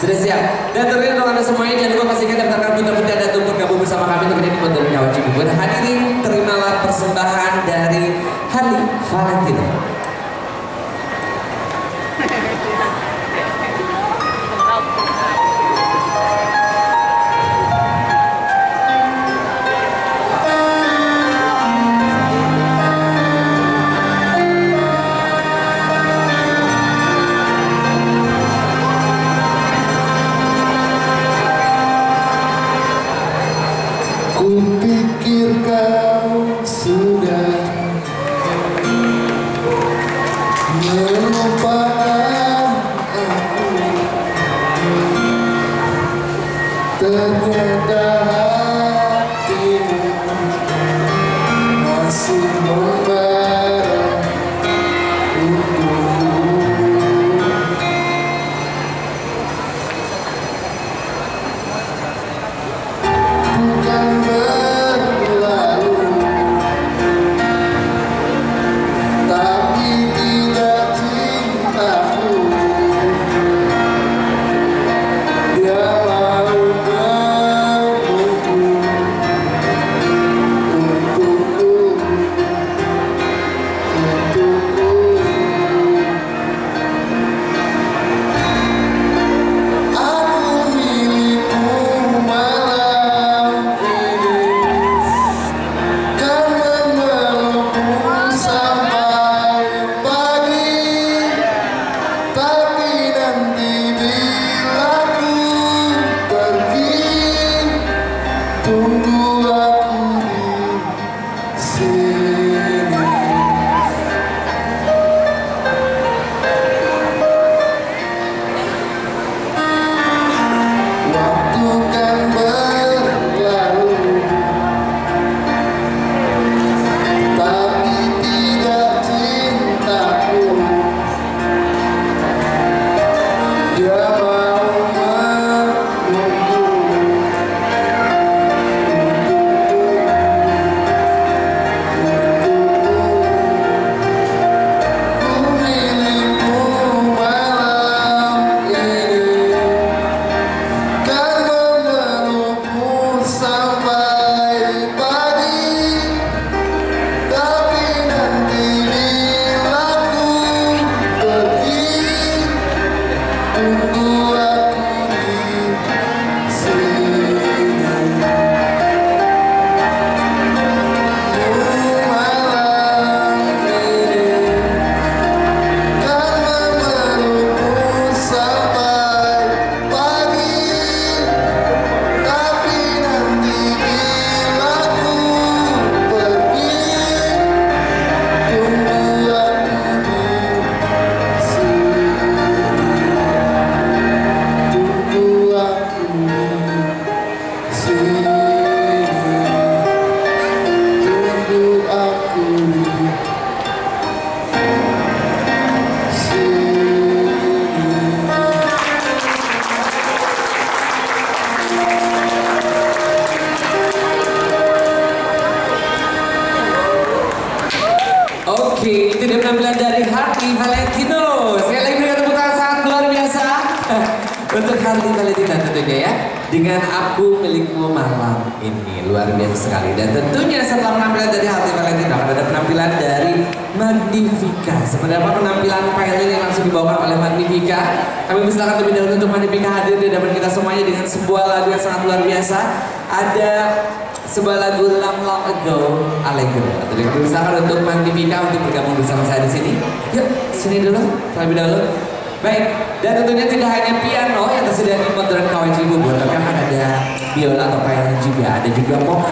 Sudah siap? Dan tentunya untuk Anda semuanya jangan lupa pastikan daftarkan putra-putri Anda untuk bergabung bersama kami untuk menjadi model Kawai Cibubur. Hadirin, terimalah persembahan dari Hari Valentino. Kupikir kau sudah melupakan aku, ternyata hatimu masih membara untukku. Bukan berlalu, tapi tidak cintaku. Dia mau menunggu untukku. Aku milikmu malam ini, kan memelukmu sampai pagi. Tapi nanti bila ku pergi, tunggu aku di sini. Waktu kan berlalu, tapi tidak cintaku. Dia mau menunggu ku milikmu malam ini, kan memelukmu sampai pagi. Tapi nanti bila ku pergi, tunggu aku di sini. Malam ini kan memelukmu sampai pagi. Tapi nanti bila ku pergi, tunggu aku di sini. Tunggu aku di sini. Tunggu aku di sini. Oke, itu dia penampilan dari Hari Valentino. Sekali lagi berikan tepuk tangan sangat luar biasa untuk Hari Valentino tentunya ya. Dengan Aku Milikmu Malam ini luar biasa sekali. Dan tentunya setelah penampilan dari Hari Valentino akan ada penampilan dari Magnifica. Seperti apa penampilan pilot yang langsung dibawakan oleh Magnifica? Kami persilakan terlebih dahulu untuk Magnifica hadir di hadapan kita semuanya dengan sebuah lagu yang sangat luar biasa. Ada sebuah lagu Long Long Ago Allegro. Jadi kami persilakan untuk Magnifica untuk bergabung bersama saya di sini. Yuk, sini dulu terlebih dahulu. Baik, dan tentunya tidak hanya piano yang tersedia di modern Kawai Cibubur, tapi akan ada biola atau piano juga, ada juga pop.